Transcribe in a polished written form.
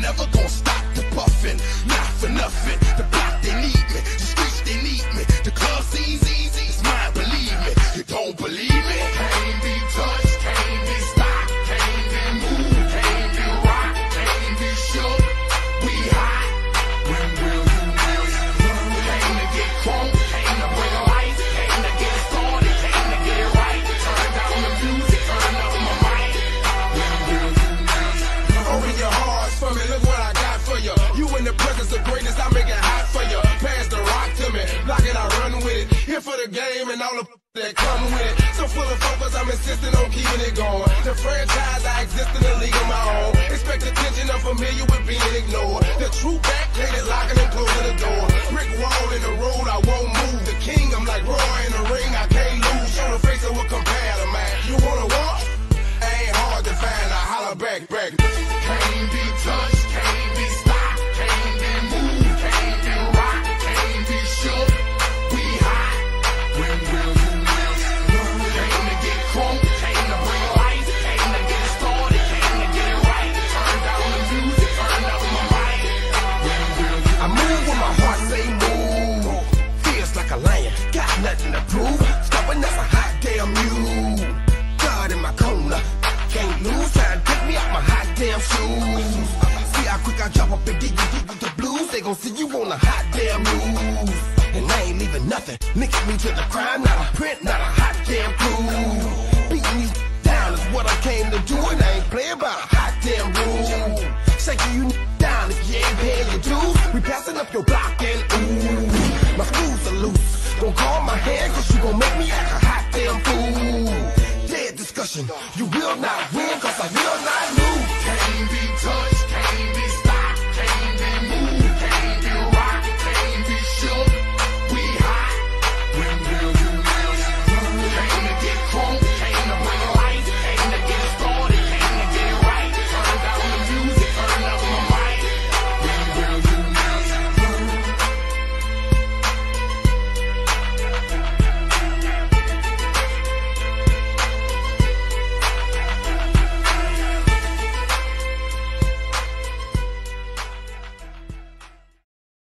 never gonna stop the puffin', not for nothing. The block, they need me, the streets, they need me. The club scene's easy, it's mine, believe me. You don't believe me? Can't be touched, can't be stopped, can't be moved, can't be rocked, can't be shook. We hot. When will you know? Came to get crunk, came to bring life, came to get started, came to get it right. Turn down the music, turn up my mic. When will you know? Open your hearts for me, look what I got for you. You in the presence of greatness, I make it hot for you. Pass the rock to me, block it, I run with it. Here for the game and all the that come with it. So full of focus, I'm insisting on keeping it going. The franchise, I exist in a league of my own. Expect attention, I'm familiar with being ignored. The true back, plated locking and closing the door. Brick wall in the road, I won't move. The king, I'm like Roy in the ring, I can't lose. Show the face of what compare to man. You wanna walk? Ain't hard to find, I holler back. Can't be touched, can't be stopped, can't be moved, can't be rocked, can't be shook. We hot. When will you know? Came to get crunk, came to bring life, came to get it started, came to get it right. Turn down the music, turn up my mic. When will you I move when my heart say move. Feels like a lion, got nothing to prove. Stopping that's a hot damn mule. God in my corner, can't lose. Trying to take me out my hot damn shoes. See how quick I drop up and dig with the blues. They gon' see you on a hot damn news. And I ain't leaving nothing. Linking me to the crime, not a print, not a hot damn crew. Beating you down is what I came to do, and I ain't playing by a hot damn rule. Shaking you down if you ain't paying your dues. We passing up your block and ooh, my screws are loose. Don't call my hand, cause you gon' make me act a hot damn fool. Dead discussion, you will not win, cause I will not lose.